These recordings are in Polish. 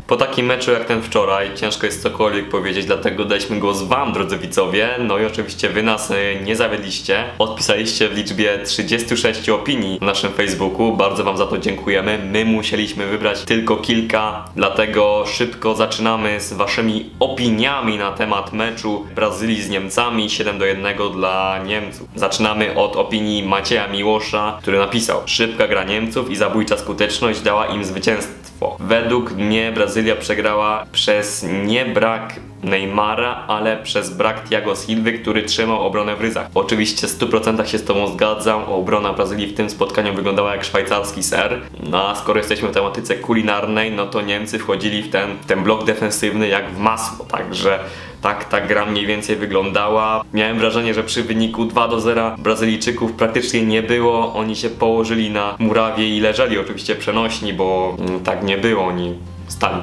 Po takim meczu jak ten wczoraj ciężko jest cokolwiek powiedzieć, dlatego daliśmy głos wam, drodzy widzowie. No i oczywiście wy nas nie zawiedliście. Odpisaliście w liczbie 36 opinii na naszym Facebooku. Bardzo wam za to dziękujemy. My musieliśmy wybrać tylko kilka, dlatego szybko zaczynamy z waszymi opiniami na temat meczu Brazylii z Niemcami 7-1 dla Niemców. Zaczynamy od opinii Macieja Miłosza, który napisał: szybka gra Niemców i zabójcza skuteczność dała im zwycięstwo. Według mnie Brazylia przegrała przez nie brak Neymara, ale przez brak Thiago Silvy, który trzymał obronę w ryzach. Oczywiście w 100% się z tobą zgadzam. Obrona Brazylii w tym spotkaniu wyglądała jak szwajcarski ser. No a skoro jesteśmy w tematyce kulinarnej, no to Niemcy wchodzili w ten blok defensywny jak w masło, także tak ta gra mniej więcej wyglądała. Miałem wrażenie, że przy wyniku 2-0 Brazylijczyków praktycznie nie było. Oni się położyli na murawie i leżeli, oczywiście przenośni, bo tak nie było, oni stali.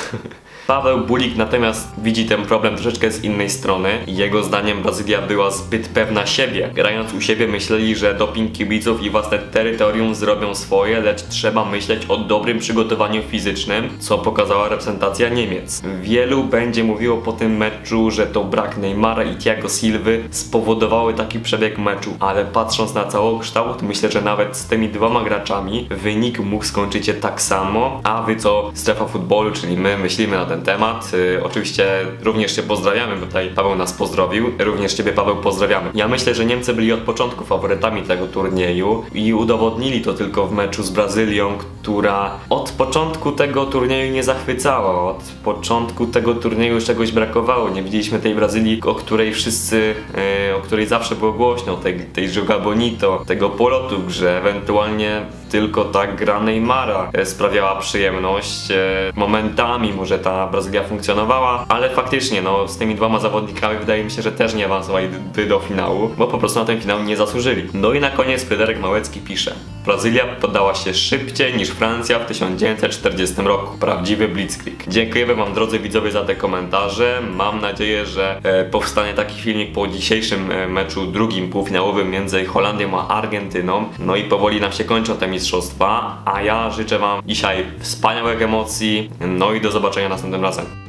Paweł Bulik natomiast widzi ten problem troszeczkę z innej strony. Jego zdaniem Brazylia była zbyt pewna siebie. Grając u siebie myśleli, że doping kibiców i własne terytorium zrobią swoje, lecz trzeba myśleć o dobrym przygotowaniu fizycznym, co pokazała reprezentacja Niemiec. Wielu będzie mówiło po tym meczu, że to brak Neymara i Thiago Silvy spowodowały taki przebieg meczu, ale patrząc na całokształt, myślę, że nawet z tymi dwoma graczami wynik mógł skończyć się tak samo. A wy co, strefa futbolu, czyli my myślimy na ten temat. Oczywiście również się pozdrawiamy, bo tutaj Paweł nas pozdrowił. Również ciebie, Paweł, pozdrawiamy. Ja myślę, że Niemcy byli od początku faworytami tego turnieju i udowodnili to tylko w meczu z Brazylią, która od początku tego turnieju nie zachwycała. Od początku tego turnieju czegoś brakowało. Nie widzieliśmy tej Brazylii, o której wszyscy, o której zawsze było głośno, tej Joga Bonito, tego polotu w grze, ewentualnie tylko ta gra Neymara sprawiała przyjemność. Momentami może ta Brazylia funkcjonowała, ale faktycznie no, z tymi dwoma zawodnikami wydaje mi się, że też nie awansowali do finału, bo po prostu na ten finał nie zasłużyli. No i na koniec Fryderyk Małecki pisze: Brazylia poddała się szybciej niż Francja w 1940 roku. Prawdziwy blitzkrieg. Dziękujemy wam, drodzy widzowie, za te komentarze. Mam nadzieję, że powstanie taki filmik po dzisiejszym meczu drugim półfinałowym między Holandią a Argentyną. No i powoli nam się kończą te mistrzostwa, a ja życzę wam dzisiaj wspaniałych emocji, no i do zobaczenia następnym razem.